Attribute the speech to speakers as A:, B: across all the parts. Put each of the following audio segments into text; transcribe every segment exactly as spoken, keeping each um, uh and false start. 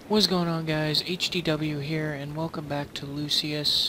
A: What's going on, guys? H D W here, and welcome back to Lucius.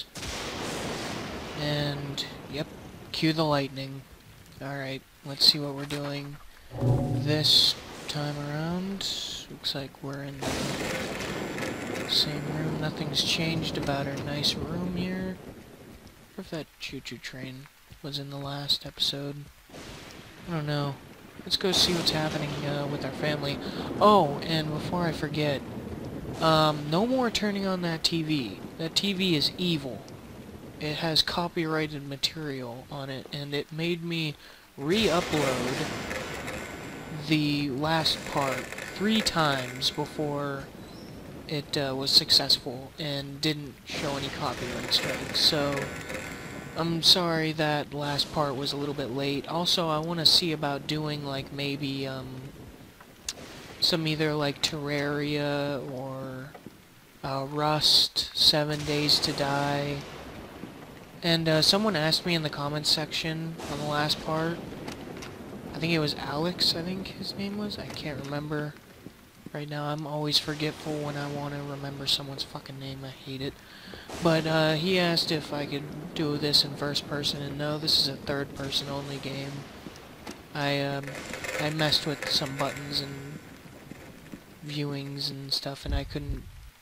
A: And, yep, cue the lightning. Alright, let's see what we're doing this time around. Looks like we're in the same room. Nothing's changed about our nice room here. Or if that choo-choo train was in the last episode. I don't know. Let's go see what's happening uh, with our family. Oh, and before I forget, Um, no more turning on that T V. That T V is evil. It has copyrighted material on it, and it made me re-upload the last part three times before it uh, was successful and didn't show any copyright strikes. So, I'm sorry that last part was a little bit late. Also, I want to see about doing, like, maybe, um... some either like Terraria or uh, Rust, Seven Days to Die. And uh, someone asked me in the comments section on the last part, I think it was Alex, I think his name was, I can't remember right now. I'm always forgetful when I want to remember someone's fucking name. I hate it. But uh, he asked if I could do this in first person, and no, this is a third person only game. I, um, I messed with some buttons and viewings and stuff, and I couldn't...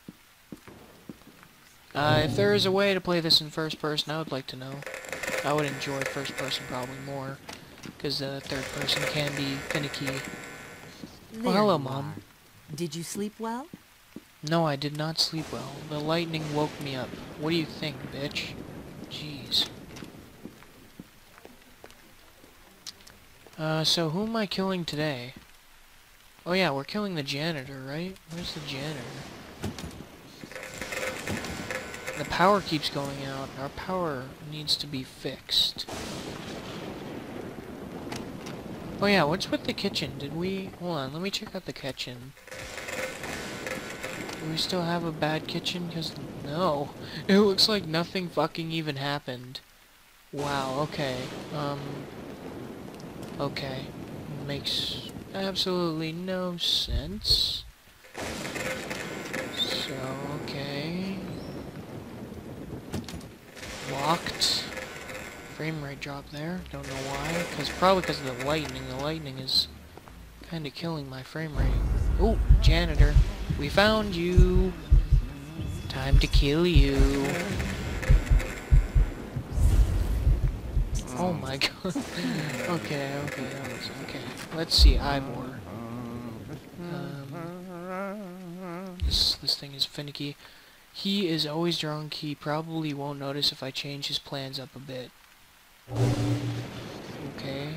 A: Uh, if there is a way to play this in first person, I would like to know. I would enjoy first person probably more, because uh, third person can be finicky. Well, hello, Mom.
B: Did you sleep well?
A: No, I did not sleep well. The lightning woke me up. What do you think, bitch? Jeez. Uh, so who am I killing today? Oh yeah, we're killing the janitor, right? Where's the janitor? The power keeps going out. Our power needs to be fixed. Oh yeah, what's with the kitchen? Did we... Hold on, let me check out the kitchen. Do we still have a bad kitchen? Because, no. It looks like nothing fucking even happened. Wow, okay. Um... Okay. Makes... absolutely no sense. So, okay. Locked. Frame rate drop there. Don't know why. Cause probably because of the lightning. The lightning is kind of killing my frame rate. Oh, janitor. We found you. Time to kill you. Oh my god. okay, okay, that was okay. Let's see, Ivor. Um, this, this thing is finicky. He is always drunk. He probably won't notice if I change his plans up a bit. Okay.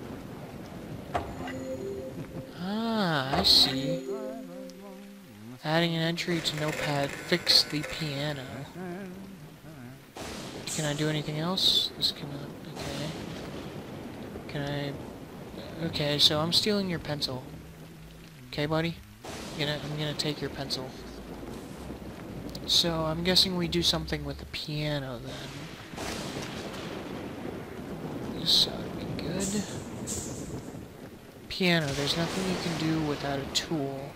A: Ah, I see. Adding an entry to Notepad. Fix the piano. Can I do anything else? This cannot... Okay. Can I... Okay, so I'm stealing your pencil. Okay, buddy? I'm gonna, I'm gonna take your pencil. So, I'm guessing we do something with the piano, then. This would be good. Piano, there's nothing you can do without a tool.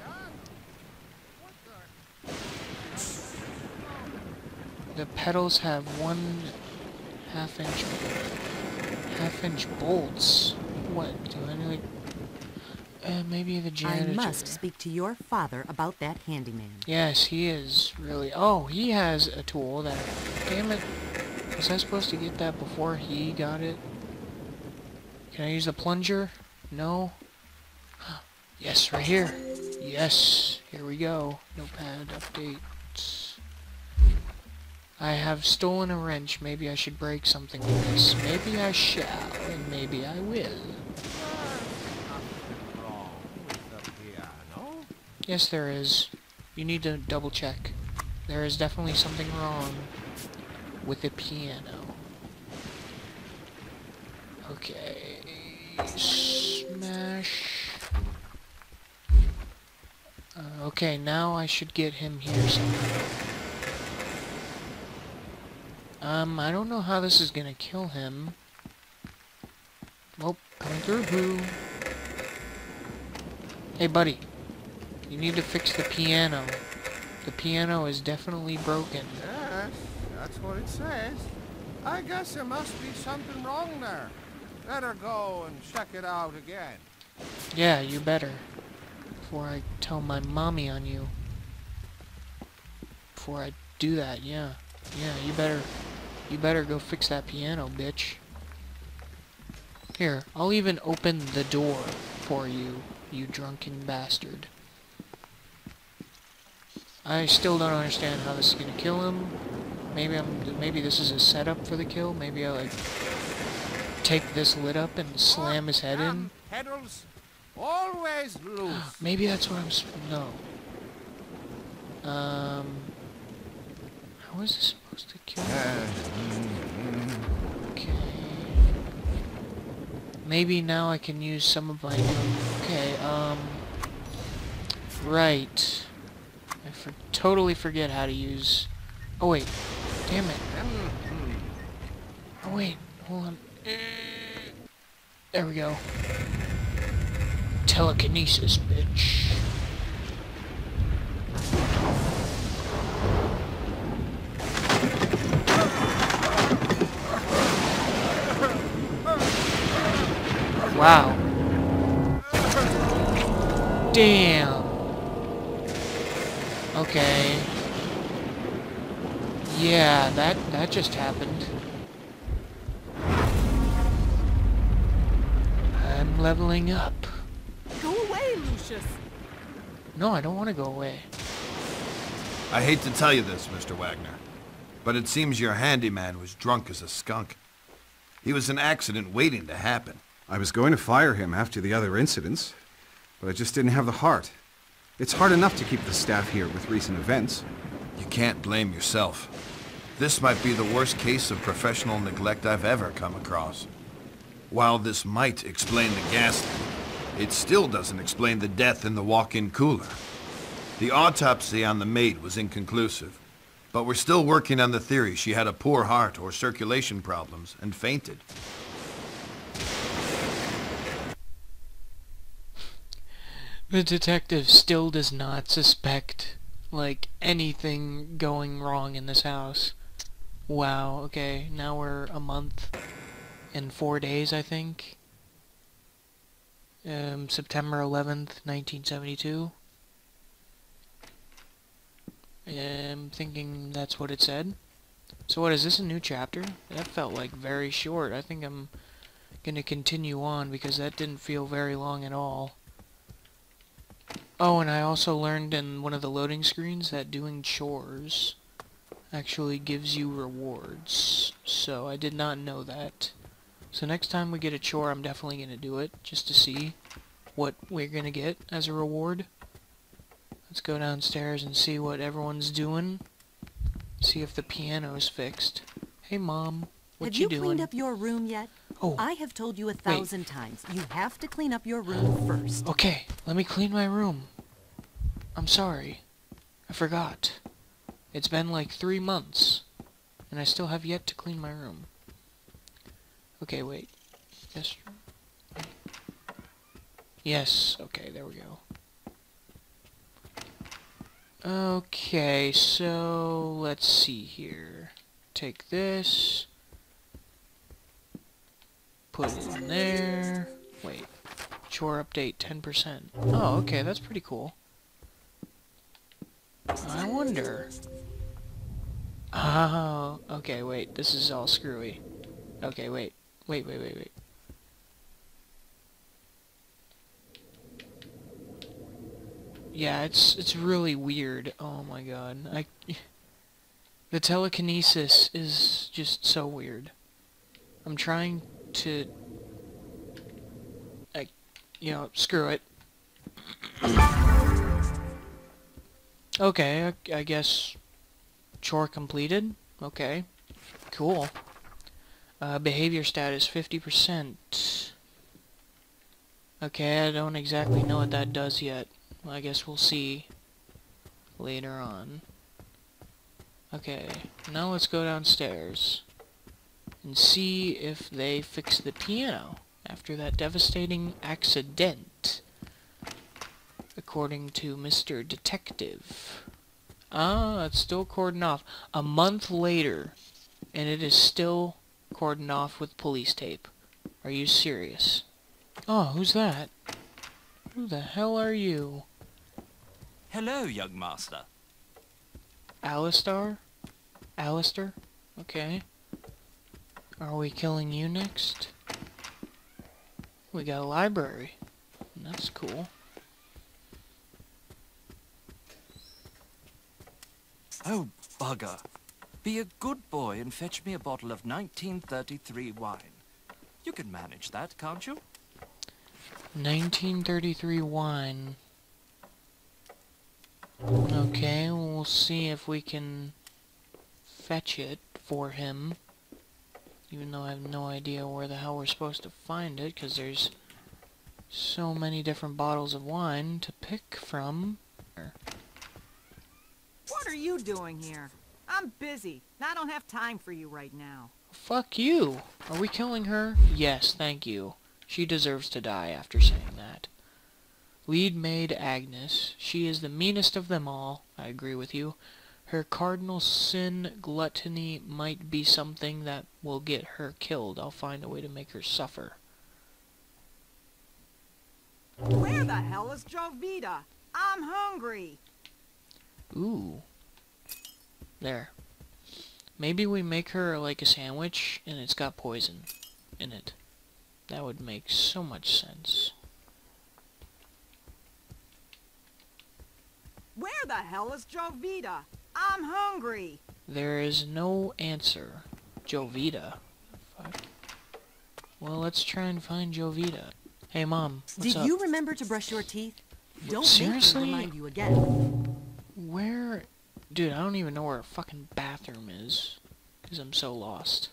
A: The pedals have one half-inch half-inch bolts. What? Do I like? Uh, maybe the janitor.
B: I must speak to your father about that handyman.
A: Yes, he is really. Oh, he has a tool that. Damn it! Was I supposed to get that before he got it? Can I use the plunger? No. Yes, right here. Yes. Here we go. Notepad update. I have stolen a wrench. Maybe I should break something with this. Maybe I shall, and maybe I will. Yes, there is. You need to double check. There is definitely something wrong with the piano. Okay. Smash. Uh, okay, now I should get him here somehow. Um, I don't know how this is gonna kill him. Well, coming through who? Hey, buddy. You need to fix the piano. The piano is definitely broken.
C: Yes, that's what it says. I guess there must be something wrong there. Better go and check it out again.
A: Yeah, you better. Before I tell my mommy on you. Before I do that, yeah. Yeah, you better... You better go fix that piano, bitch. Here, I'll even open the door for you, you drunken bastard. I still don't understand how this is gonna kill him. Maybe I'm... Maybe this is a setup for the kill. Maybe I, like... take this lid up and slam his head in.
C: Pedals always loose.
A: Maybe that's what I'm... Sp no. Um... How is this supposed to kill him? Okay... Maybe now I can use some of my... Okay, um... Right. I for totally forget how to use... Oh, wait. Damn it. Oh, wait. Hold on. There we go. Telekinesis, bitch. Wow. Damn. Okay. Yeah, that that just happened. I'm leveling up.
B: Go away, Lucius.
A: No, I don't want to go away.
D: I hate to tell you this, Mister Wagner, but it seems your handyman was drunk as a skunk. He was an accident waiting to happen.
E: I was going to fire him after the other incidents, but I just didn't have the heart. It's hard enough to keep the staff here with recent events.
D: You can't blame yourself. This might be the worst case of professional neglect I've ever come across. While this might explain the gas leak, it still doesn't explain the death in the walk-in cooler. The autopsy on the maid was inconclusive, but we're still working on the theory she had a poor heart or circulation problems and fainted.
A: The detective still does not suspect, like, anything going wrong in this house. Wow, okay, now we're a month and four days, I think. Um, September eleventh, nineteen seventy-two. I'm thinking that's what it said. So what, is this a new chapter? That felt like very short. I think I'm gonna continue on because that didn't feel very long at all. Oh, and I also learned in one of the loading screens that doing chores actually gives you rewards. So I did not know that. So next time we get a chore, I'm definitely going to do it, just to see what we're going to get as a reward. Let's go downstairs and see what everyone's doing. See if the piano is fixed. Hey, Mom, what
B: Have
A: you,
B: you
A: doing?
B: cleaned up your room yet?
A: Oh.
B: I have told you a thousand times. You have to clean up your room first.
A: Okay, let me clean my room. I'm sorry. I forgot. It's been like three months, and I still have yet to clean my room. Okay, wait. Yes. Yes, okay, there we go. Okay, so let's see here. Take this. Put it in there. Wait. Chore update ten percent. Oh, okay, that's pretty cool. I wonder. Oh, okay, wait. This is all screwy. Okay, wait. Wait, wait, wait, wait. Yeah, it's it's really weird. Oh my god. I the telekinesis is just so weird. I'm trying to I you know, screw it. Okay, I, I guess chore completed. Okay, cool. Uh, behavior status fifty percent. Okay, I don't exactly know what that does yet. I guess we'll see later on. Okay, now let's go downstairs and see if they fix the piano after that devastating accident. According to Mister Detective. Ah, it's still cordoned off. A month later, and it is still cordoned off with police tape. Are you serious? Oh, who's that? Who the hell are you?
F: Hello, young master.
A: Alistar? Alistair? Okay. Are we killing you next? We got a library. That's cool.
F: Oh, bugger. Be a good boy and fetch me a bottle of nineteen thirty-three wine. You can manage that, can't you?
A: nineteen thirty-three wine. Okay, we'll see if we can fetch it for him. Even though I have no idea where the hell we're supposed to find it, because there's so many different bottles of wine to pick from.
B: What are you doing here? I'm busy. I don't have time for you right now.
A: Fuck you! Are we killing her? Yes, thank you. She deserves to die after saying that. Lead maid Agnes. She is the meanest of them all. I agree with you. Her cardinal sin, gluttony, might be something that will get her killed. I'll find a way to make her suffer.
B: Where the hell is Jovita? I'm hungry.
A: Ooh. There. Maybe we make her like a sandwich and it's got poison in it. That would make so much sense.
B: Where the hell is Jovita? I'm hungry.
A: There is no answer. Jovita. Fuck. Well, let's try and find Jovita. Hey, Mom. What's
B: Did
A: up?
B: you remember to brush your teeth? Don't
A: Seriously?
B: make me remind you again.
A: Where? Dude, I don't even know where a fucking bathroom is. Because I'm so lost.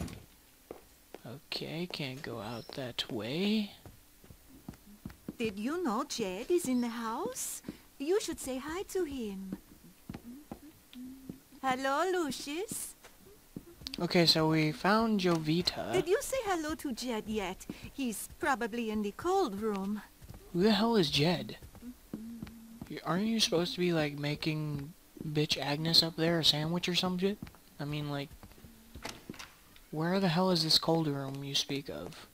A: Okay, can't go out that way.
G: Did you know Jed is in the house? You should say hi to him. Hello, Lucius.
A: Okay, so we found Jovita.
G: Did you say hello to Jed yet? He's probably in the cold room.
A: Who the hell is Jed? You- Aren't you supposed to be, like, making bitch Agnes up there a sandwich or some shit? I mean, like, where the hell is this cold room you speak of?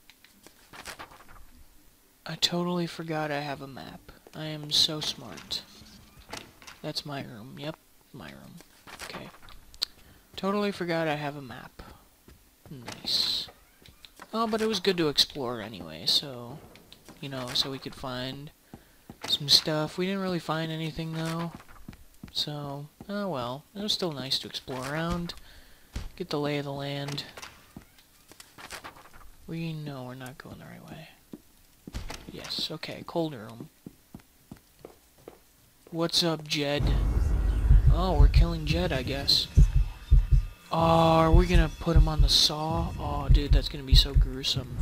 A: I totally forgot I have a map. I am so smart. That's my room. Yep, my room. Okay. Totally forgot I have a map. Nice. Oh, but it was good to explore anyway, so... You know, so we could find some stuff. We didn't really find anything, though. So, oh well. It was still nice to explore around. Get the lay of the land. We know we're not going the right way. Yes, okay, cold room. What's up, Jed? Oh, we're killing Jed, I guess. Oh, are we gonna put him on the saw? Oh, dude, that's gonna be so gruesome.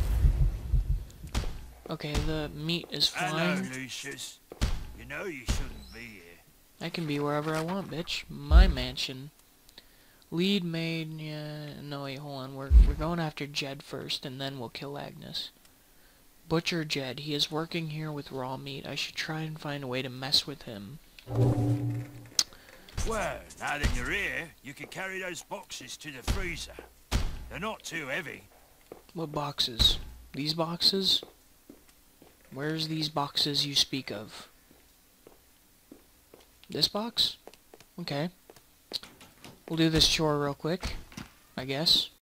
A: Okay, the meat is fine.
H: Hello, Lucius. You know you shouldn't be here.
A: I can be wherever I want, bitch. My mansion. Lead maid, yeah, no wait, hold on. We're, we're going after Jed first, and then we'll kill Agnes. Butcher Jed, he is working here with raw meat. I should try and find a way to mess with him.
H: Well, now that you're here, you can carry those boxes to the freezer. They're not too heavy.
A: What boxes? These boxes? Where's these boxes you speak of? This box? Okay. We'll do this chore real quick, I guess.